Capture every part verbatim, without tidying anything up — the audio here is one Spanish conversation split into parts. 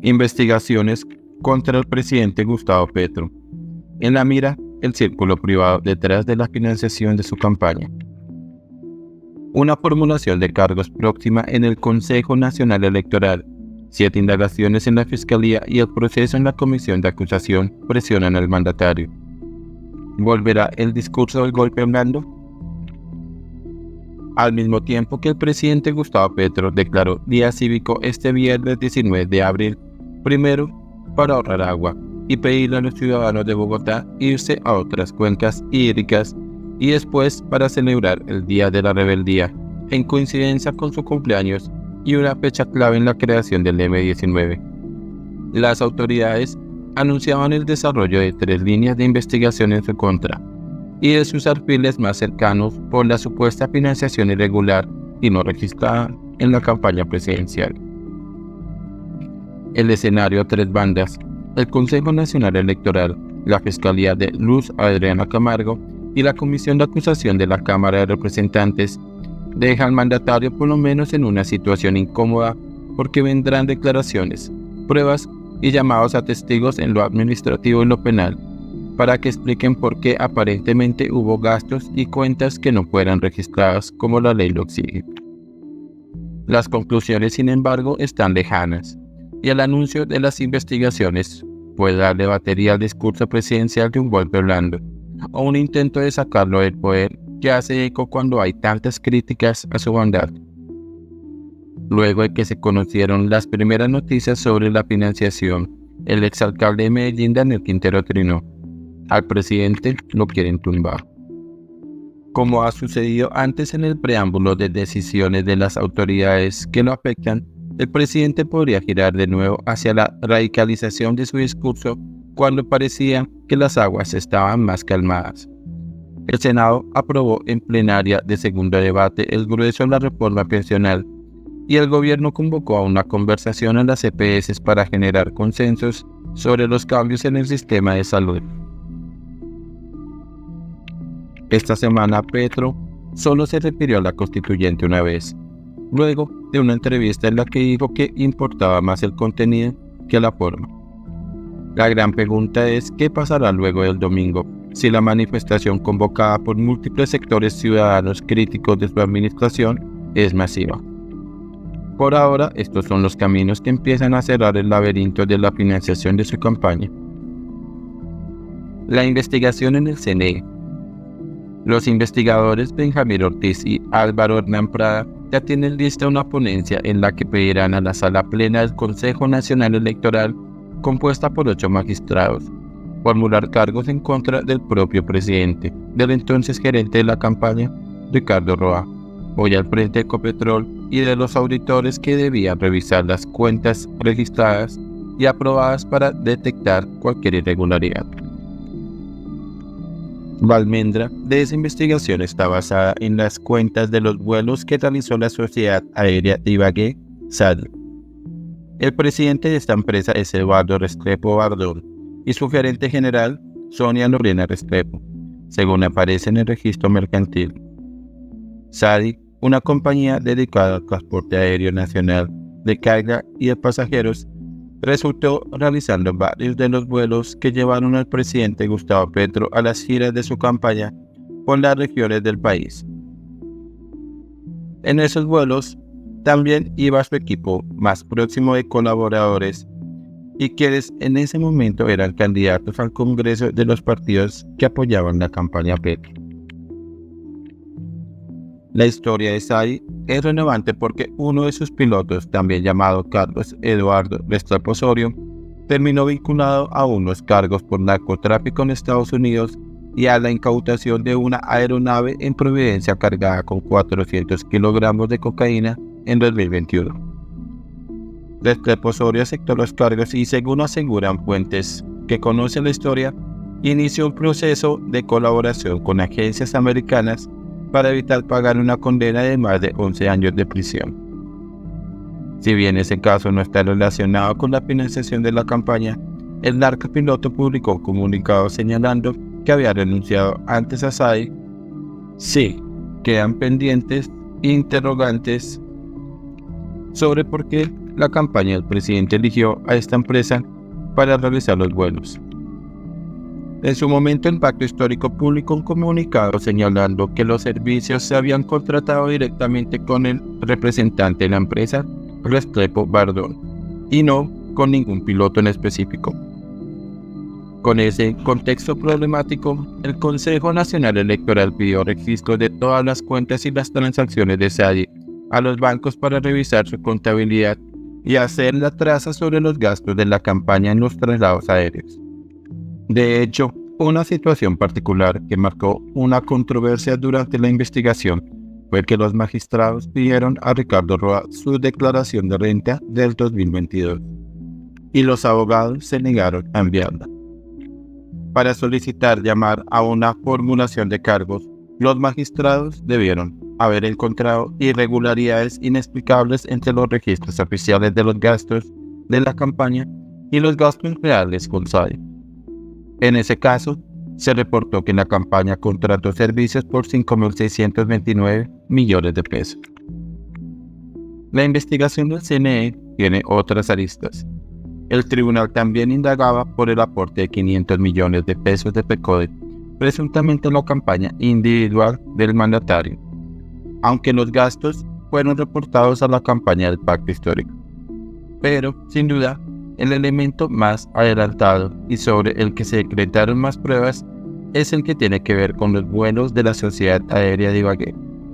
Investigaciones contra el presidente Gustavo Petro. En la mira, el círculo privado detrás de la financiación de su campaña. Una formulación de cargos próxima en el Consejo Nacional Electoral. Siete indagaciones en la Fiscalía y el proceso en la Comisión de Acusación presionan al mandatario. ¿Volverá el discurso del golpe blando? Al mismo tiempo que el presidente Gustavo Petro declaró día cívico este viernes diecinueve de abril, primero para ahorrar agua y pedirle a los ciudadanos de Bogotá irse a otras cuencas hídricas, y después para celebrar el Día de la Rebeldía, en coincidencia con su cumpleaños y una fecha clave en la creación del eme diecinueve. Las autoridades anunciaban el desarrollo de tres líneas de investigación en su contra y de sus alfiles más cercanos por la supuesta financiación irregular y no registrada en la campaña presidencial. El escenario a tres bandas: el Consejo Nacional Electoral, la Fiscalía de Luz Adriana Camargo y la Comisión de Acusación de la Cámara de Representantes, deja al mandatario por lo menos en una situación incómoda, porque vendrán declaraciones, pruebas y llamados a testigos en lo administrativo y lo penal, para que expliquen por qué aparentemente hubo gastos y cuentas que no fueran registradas como la ley lo exige. Las conclusiones, sin embargo, están lejanas, y el anuncio de las investigaciones puede darle batería al discurso presidencial de un golpe blando, o un intento de sacarlo del poder que hace eco cuando hay tantas críticas a su bondad. Luego de que se conocieron las primeras noticias sobre la financiación, el exalcalde de Medellín, Daniel Quintero, trinó: al presidente lo quieren tumbar. Como ha sucedido antes en el preámbulo de decisiones de las autoridades que lo afectan, el presidente podría girar de nuevo hacia la radicalización de su discurso cuando parecía que las aguas estaban más calmadas. El Senado aprobó en plenaria de segundo debate el grueso de la reforma pensional, y el gobierno convocó a una conversación a las E P S para generar consensos sobre los cambios en el sistema de salud. Esta semana Petro solo se refirió a la constituyente una vez, luego de una entrevista en la que dijo que importaba más el contenido que la forma. La gran pregunta es qué pasará luego del domingo, si la manifestación convocada por múltiples sectores ciudadanos críticos de su administración es masiva. Por ahora, estos son los caminos que empiezan a cerrar el laberinto de la financiación de su campaña. La investigación en el C N E. Los investigadores Benjamín Ortiz y Álvaro Hernán Prada ya tienen lista una ponencia en la que pedirán a la Sala Plena del Consejo Nacional Electoral, compuesta por ocho magistrados, formular cargos en contra del propio presidente, del entonces gerente de la campaña, Ricardo Roa, hoy al frente de Ecopetrol, y de los auditores que debían revisar las cuentas registradas y aprobadas para detectar cualquier irregularidad. La almendra de esa investigación está basada en las cuentas de los vuelos que realizó la Sociedad Aérea de Ibagué, S A D. El presidente de esta empresa es Eduardo Restrepo Bardón y su gerente general, Sonia Lorena Restrepo, según aparece en el registro mercantil. S A D, una compañía dedicada al transporte aéreo nacional de carga y de pasajeros, resultó realizando varios de los vuelos que llevaron al presidente Gustavo Petro a las giras de su campaña por las regiones del país. En esos vuelos también iba su equipo más próximo de colaboradores y quienes en ese momento eran candidatos al Congreso de los partidos que apoyaban la campaña Petro. La historia de S A D es relevante porque uno de sus pilotos, también llamado Carlos Eduardo Restrepo Osorio, terminó vinculado a unos cargos por narcotráfico en Estados Unidos y a la incautación de una aeronave en Providencia cargada con cuatrocientos kilogramos de cocaína en dos mil veintiuno. Restrepo Osorio aceptó los cargos y, según aseguran fuentes que conocen la historia, inició un proceso de colaboración con agencias americanas para evitar pagar una condena de más de once años de prisión. Si bien ese caso no está relacionado con la financiación de la campaña, el narcopiloto publicó un comunicado señalando que había renunciado antes a S A D. Sí, quedan pendientes interrogantes sobre por qué la campaña del presidente eligió a esta empresa para realizar los vuelos. En su momento, el Pacto Histórico publicó un comunicado señalando que los servicios se habían contratado directamente con el representante de la empresa, Restrepo Bardón, y no con ningún piloto en específico. Con ese contexto problemático, el Consejo Nacional Electoral pidió registro de todas las cuentas y las transacciones de Salle a los bancos para revisar su contabilidad y hacer la traza sobre los gastos de la campaña en los traslados aéreos. De hecho, una situación particular que marcó una controversia durante la investigación fue que los magistrados pidieron a Ricardo Roa su declaración de renta del dos mil veintidós y los abogados se negaron a enviarla. Para solicitar llamar a una formulación de cargos, los magistrados debieron haber encontrado irregularidades inexplicables entre los registros oficiales de los gastos de la campaña y los gastos reales con Salle. En ese caso, se reportó que la campaña contrató servicios por cinco mil seiscientos veintinueve millones de pesos. La investigación del C N E tiene otras aristas. El tribunal también indagaba por el aporte de quinientos millones de pesos de PECODE, presuntamente en la campaña individual del mandatario, aunque los gastos fueron reportados a la campaña del Pacto Histórico. Pero, sin duda, el elemento más adelantado y sobre el que se decretaron más pruebas es el que tiene que ver con los vuelos de la Sociedad Aérea de Ibagué.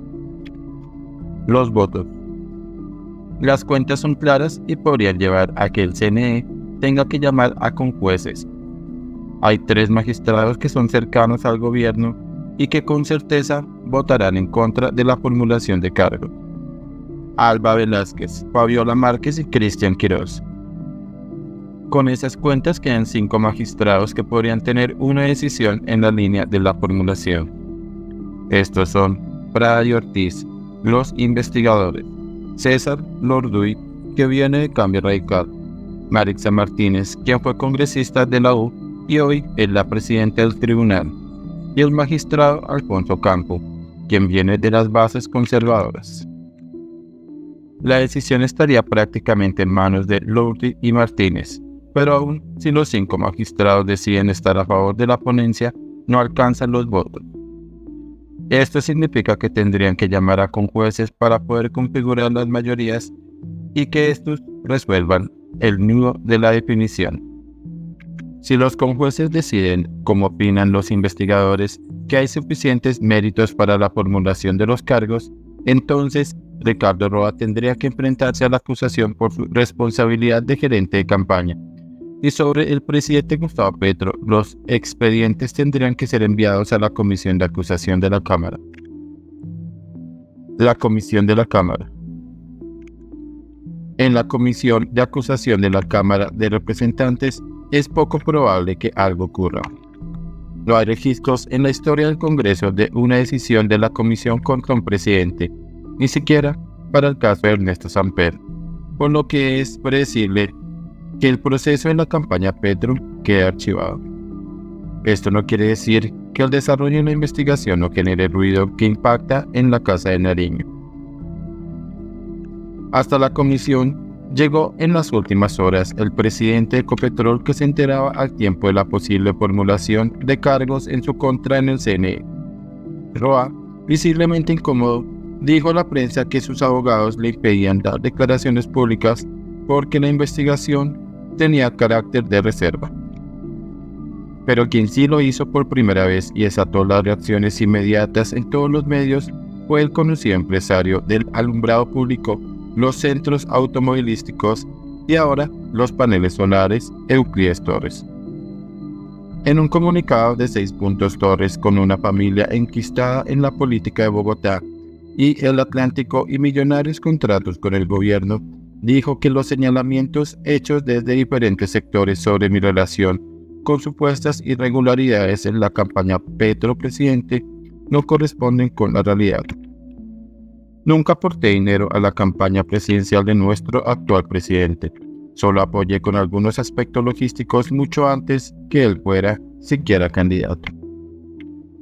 Los votos. Las cuentas son claras y podrían llevar a que el C N E tenga que llamar a conjueces. Hay tres magistrados que son cercanos al gobierno y que con certeza votarán en contra de la formulación de cargos: Alba Velázquez, Fabiola Márquez y Cristian Quiroz. Con esas cuentas quedan cinco magistrados que podrían tener una decisión en la línea de la formulación. Estos son Prada y Ortiz, los investigadores; César Lorduy, que viene de Cambio Radical; Marixa Martínez, quien fue congresista de la U y hoy es la presidenta del tribunal; y el magistrado Alfonso Campo, quien viene de las bases conservadoras. La decisión estaría prácticamente en manos de Lorduy y Martínez, pero aún si los cinco magistrados deciden estar a favor de la ponencia, no alcanzan los votos. Esto significa que tendrían que llamar a conjueces para poder configurar las mayorías y que estos resuelvan el nudo de la definición. Si los conjueces deciden, como opinan los investigadores, que hay suficientes méritos para la formulación de los cargos, entonces Ricardo Roa tendría que enfrentarse a la acusación por su responsabilidad de gerente de campaña. Y sobre el presidente Gustavo Petro, los expedientes tendrían que ser enviados a la Comisión de Acusación de la Cámara. La Comisión de la Cámara. En la Comisión de Acusación de la Cámara de Representantes es poco probable que algo ocurra. No hay registros en la historia del Congreso de una decisión de la Comisión contra un presidente, ni siquiera para el caso de Ernesto Samper, por lo que es predecible que el proceso en la campaña Petro quede archivado. Esto no quiere decir que el desarrollo de la investigación no genere ruido que impacta en la Casa de Nariño. Hasta la comisión llegó en las últimas horas el presidente de Ecopetrol, que se enteraba al tiempo de la posible formulación de cargos en su contra en el C N E. Roa, visiblemente incómodo, dijo a la prensa que sus abogados le impedían dar declaraciones públicas porque la investigación tenía carácter de reserva. Pero quien sí lo hizo por primera vez y desató las reacciones inmediatas en todos los medios fue el conocido empresario del alumbrado público, los centros automovilísticos y ahora los paneles solares, Euclides Torres. En un comunicado de seis puntos, Torres, con una familia enquistada en la política de Bogotá y el Atlántico y millonarios contratos con el gobierno, dijo que los señalamientos hechos desde diferentes sectores sobre mi relación con supuestas irregularidades en la campaña Petro presidente no corresponden con la realidad. Nunca aporté dinero a la campaña presidencial de nuestro actual presidente. Solo apoyé con algunos aspectos logísticos mucho antes que él fuera siquiera candidato.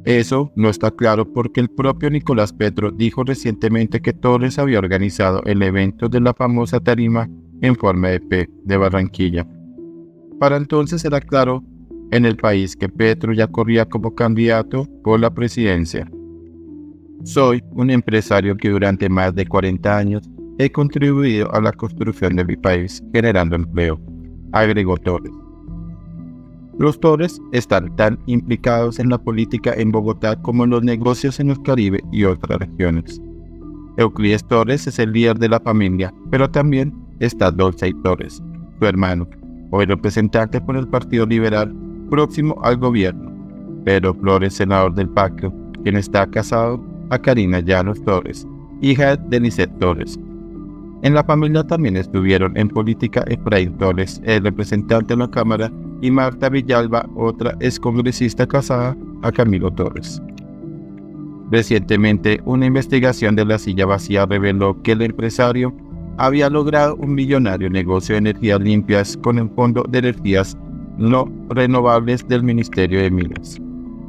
Eso no está claro porque el propio Nicolás Petro dijo recientemente que Torres había organizado el evento de la famosa tarima en forma de P de Barranquilla. Para entonces era claro en el país que Petro ya corría como candidato por la presidencia. Soy un empresario que durante más de cuarenta años he contribuido a la construcción de mi país, generando empleo, agregó Torres. Los Torres están tan implicados en la política en Bogotá como en los negocios en el Caribe y otras regiones. Euclides Torres es el líder de la familia, pero también está Dolce Torres, su hermano, hoy representante por el Partido Liberal, próximo al gobierno, Pedro Flores, senador del Pacto, quien está casado a Karina Llanos Torres, hija de Lisset Torres. En la familia también estuvieron en política Efraín Torres, el representante de la Cámara, y Marta Villalba, otra excongresista casada a Camilo Torres. Recientemente, una investigación de La Silla Vacía reveló que el empresario había logrado un millonario negocio de energías limpias con el Fondo de Energías No Renovables del Ministerio de Minas.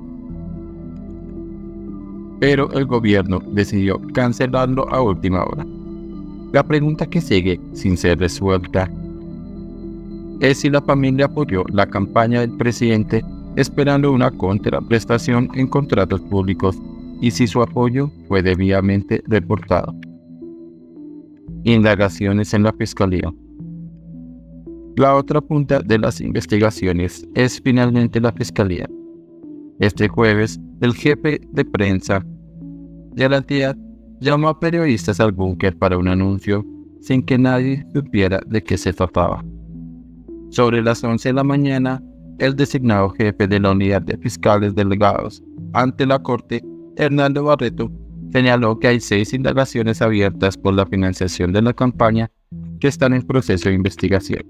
Pero el gobierno decidió cancelarlo a última hora. La pregunta que sigue sin ser resuelta es si la familia apoyó la campaña del presidente esperando una contraprestación en contratos públicos y si su apoyo fue debidamente reportado. Indagaciones en la Fiscalía. La otra punta de las investigaciones es finalmente la Fiscalía. Este jueves, el jefe de prensa de la entidad llamó a periodistas al búnker para un anuncio sin que nadie supiera de qué se trataba. Sobre las once de la mañana, el designado jefe de la unidad de fiscales delegados ante la Corte, Hernando Barreto, señaló que hay seis indagaciones abiertas por la financiación de la campaña que están en proceso de investigación.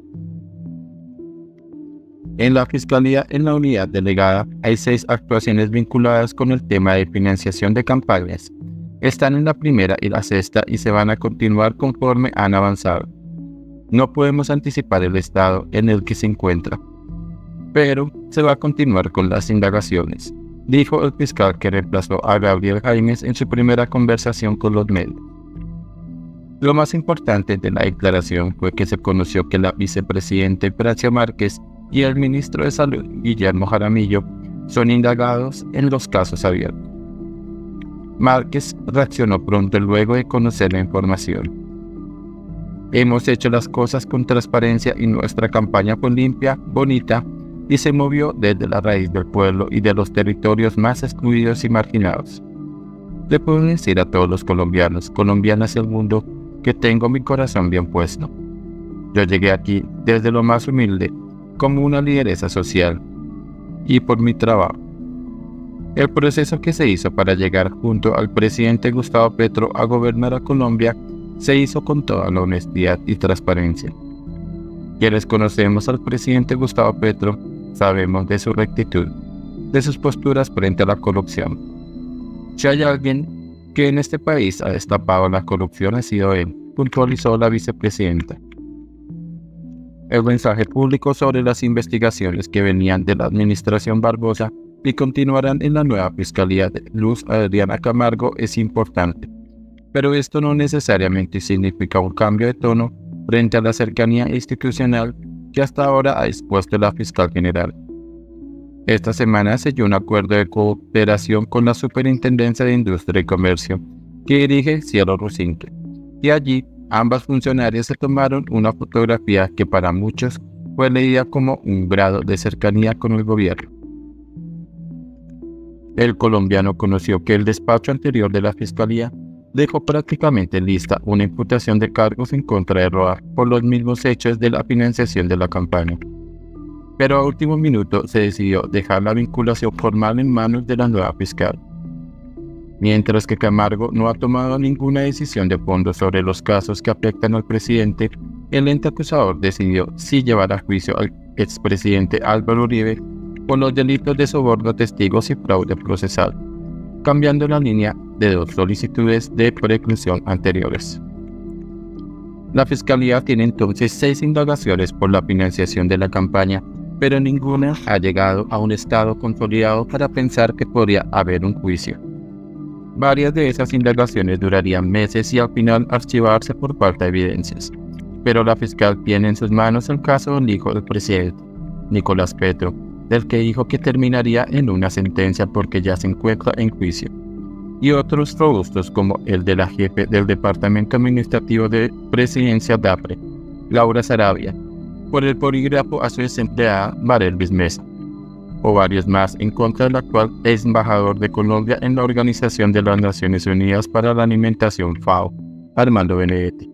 En la Fiscalía, en la unidad delegada, hay seis actuaciones vinculadas con el tema de financiación de campañas. Están en la primera y la sexta y se van a continuar conforme han avanzado. No podemos anticipar el estado en el que se encuentra, pero se va a continuar con las indagaciones, dijo el fiscal que reemplazó a Gabriel Jaimes en su primera conversación con los medios. Lo más importante de la declaración fue que se conoció que la vicepresidenta Francia Márquez y el ministro de Salud, Guillermo Jaramillo, son indagados en los casos abiertos. Márquez reaccionó pronto luego de conocer la información. Hemos hecho las cosas con transparencia y nuestra campaña fue limpia, bonita y se movió desde la raíz del pueblo y de los territorios más excluidos y marginados. Le puedo decir a todos los colombianos, colombianas del mundo, que tengo mi corazón bien puesto. Yo llegué aquí desde lo más humilde, como una lideresa social, y por mi trabajo. El proceso que se hizo para llegar junto al presidente Gustavo Petro a gobernar a Colombia se hizo con toda la honestidad y transparencia. Quienes conocemos al presidente Gustavo Petro sabemos de su rectitud, de sus posturas frente a la corrupción. Si hay alguien que en este país ha destapado la corrupción ha sido él, puntualizó la vicepresidenta. El mensaje público sobre las investigaciones que venían de la administración Barbosa y continuarán en la nueva Fiscalía de Luz Adriana Camargo es importante, pero esto no necesariamente significa un cambio de tono frente a la cercanía institucional que hasta ahora ha expuesto la fiscal general. Esta semana selló un acuerdo de cooperación con la Superintendencia de Industria y Comercio que dirige Cielo Rusinque, y allí ambas funcionarias se tomaron una fotografía que para muchos fue leída como un grado de cercanía con el gobierno. El colombiano conoció que el despacho anterior de la Fiscalía dejó prácticamente lista una imputación de cargos en contra de Roa por los mismos hechos de la financiación de la campaña. Pero a último minuto se decidió dejar la vinculación formal en manos de la nueva fiscal. Mientras que Camargo no ha tomado ninguna decisión de fondo sobre los casos que afectan al presidente, el ente acusador decidió sí llevar a juicio al expresidente Álvaro Uribe por los delitos de soborno a testigos y fraude procesal, cambiando la línea de dos solicitudes de preclusión anteriores. La Fiscalía tiene entonces seis indagaciones por la financiación de la campaña pero ninguna ha llegado a un estado consolidado para pensar que podría haber un juicio. Varias de esas indagaciones durarían meses y al final archivarse por falta de evidencias, pero la fiscal tiene en sus manos el caso del hijo del presidente, Nicolás Petro, del que dijo que terminaría en una sentencia porque ya se encuentra en juicio, y otros robustos como el de la jefe del Departamento Administrativo de Presidencia DAPRE, Laura Sarabia, por el polígrafo a su desempleada Marelvis Mesa, o varios más en contra del actual ex embajador de Colombia en la Organización de las Naciones Unidas para la Alimentación FAO, Armando Benedetti.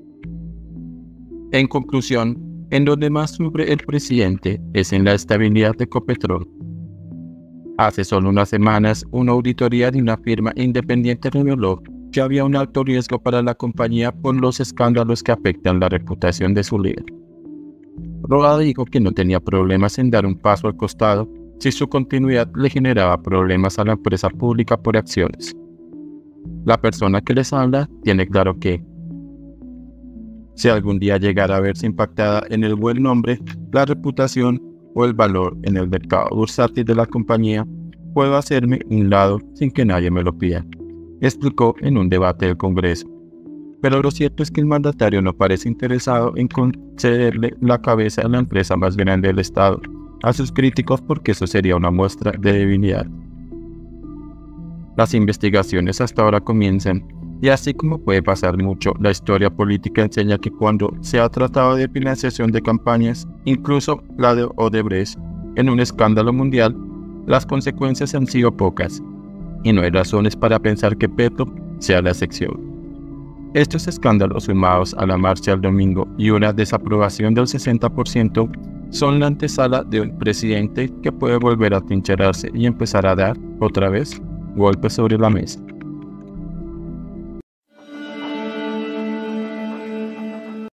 En conclusión, en donde más sufre el presidente es en la estabilidad de Ecopetrol. Hace solo unas semanas, una auditoría de una firma independiente reveló que había un alto riesgo para la compañía por los escándalos que afectan la reputación de su líder. Roa dijo que no tenía problemas en dar un paso al costado si su continuidad le generaba problemas a la empresa pública por acciones. La persona que les habla tiene claro que, si algún día llegara a verse impactada en el buen nombre, la reputación o el valor en el mercado bursátil de la compañía, puedo hacerme un lado sin que nadie me lo pida, explicó en un debate del Congreso. Pero lo cierto es que el mandatario no parece interesado en concederle la cabeza a la empresa más grande del Estado a sus críticos porque eso sería una muestra de debilidad. Las investigaciones hasta ahora comienzan, y así como puede pasar mucho, la historia política enseña que cuando se ha tratado de financiación de campañas, incluso la de Odebrecht, en un escándalo mundial, las consecuencias han sido pocas, y no hay razones para pensar que Petro sea la excepción. Estos escándalos sumados a la marcha del domingo y una desaprobación del sesenta por ciento son la antesala de un presidente que puede volver a trincherarse y empezar a dar, otra vez, golpes sobre la mesa.